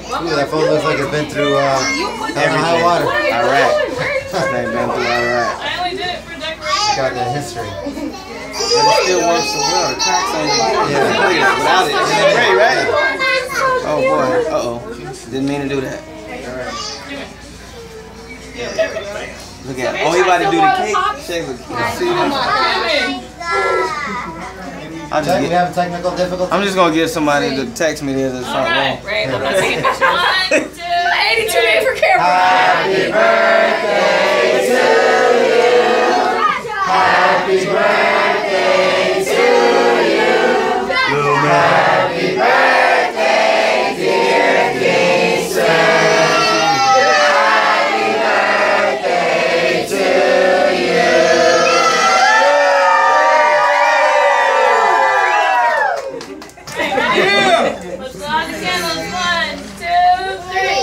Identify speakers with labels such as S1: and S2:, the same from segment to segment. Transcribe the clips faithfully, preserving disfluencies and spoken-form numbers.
S1: Ooh, that phone looks like it's been through uh, high water.
S2: Iraq. They've been through Iraq.
S3: I only did it for decoration.
S1: Got the history.
S2: But it still works so well. The cracks ain't
S1: Yeah.
S2: without it. It's great, right? Oh boy. Uh oh. Didn't mean to do that. Look at it. Oh, he about to do the cake. Check the cake. I'll just
S1: We
S2: get,
S1: have technical difficulties.
S2: I'm just gonna get somebody to text me there's a front row.
S3: Right, right. I'm not taking pictures. One, two,
S4: eighty-two days for camera.
S1: Happy birthday to you. Happy birthday to you. Happy birthday, dear Kingston. Happy birthday to you.
S3: let's blow out the candles. One, two, three.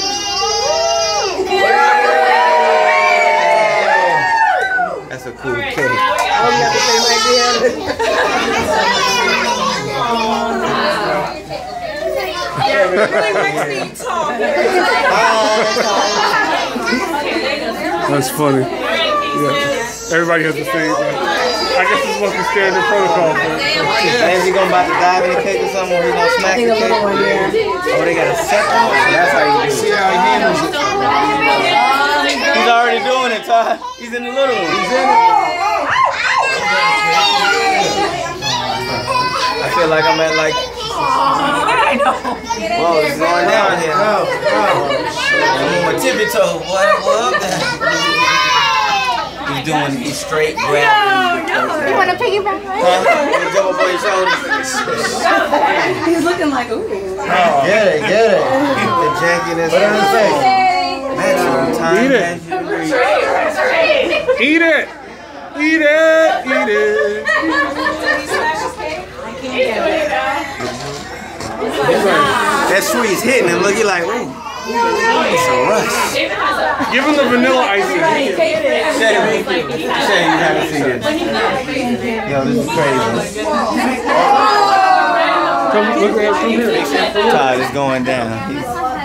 S2: That's a cool
S3: All right,
S2: cake.
S3: now we got-
S4: Oh, you have to say like that. Yeah, it really makes me talk.
S5: That's funny. Yeah. Everybody has the same. I guess it's supposed to be standard protocol.
S2: Hey, is he gonna about to dive in the cake or something? Or he gonna smack the cake? Oh, they got a second one. So that's how you do it. See how he handles it. He's already doing it, Todd. He's in the little one. He's in it. I feel like I'm at like.
S4: I know.
S2: Whoa, it's going down here.
S1: No, no.
S2: I'm on my tippy toe. What? What? He's doing. He's straight grabbing.
S4: You want to piggyback?
S2: Huh? He's jump up on your shoulders.
S4: He's looking like, ooh.
S1: Get it, get it.
S2: The jankiness.
S1: Put it on his face.
S2: Maximum time.
S5: Eat it. Eat it. Eat it. Eat it.
S2: That sweet's hitting him. Look, he like, ooh. It's a rush.
S5: Give him the vanilla icing.
S2: Shay, Shay, you haven't seen this. Yo, this is crazy.
S5: Come, look at come here.
S2: Todd is going down. He's,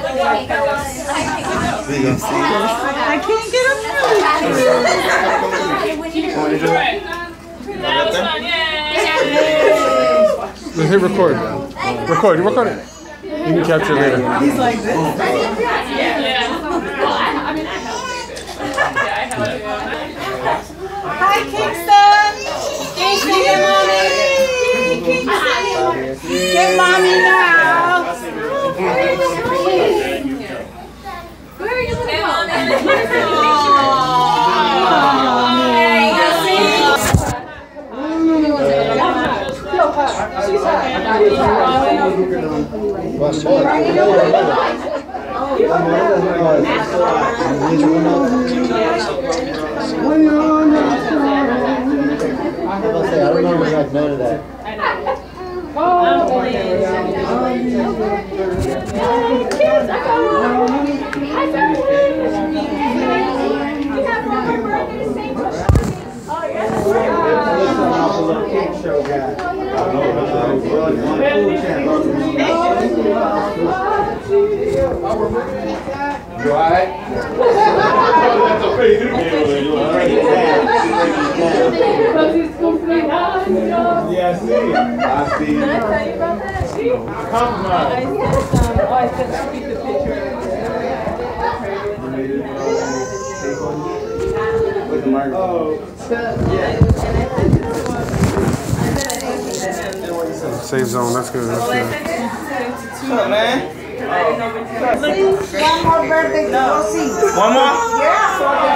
S2: we gonna see this.
S4: I can't get up.
S2: Want to do it?
S5: Let's hit record. Record. Record it. You can capture it later.
S4: He's like this. Hi, Kingston. Kingston, get mommy. Kingston. Get mommy now. Where are you looking
S1: I don't know if I've none of that.
S6: You alright? That's a pretty good Yeah, I see. I see. Did I tell you about that? Compromise. I said, um, oh, I said I'll keep the picture.
S2: With the microphone.
S5: Safe zone. That's good. That's good.
S2: What's up, man?
S4: One more birthday to go see.
S2: One more?
S4: Yeah.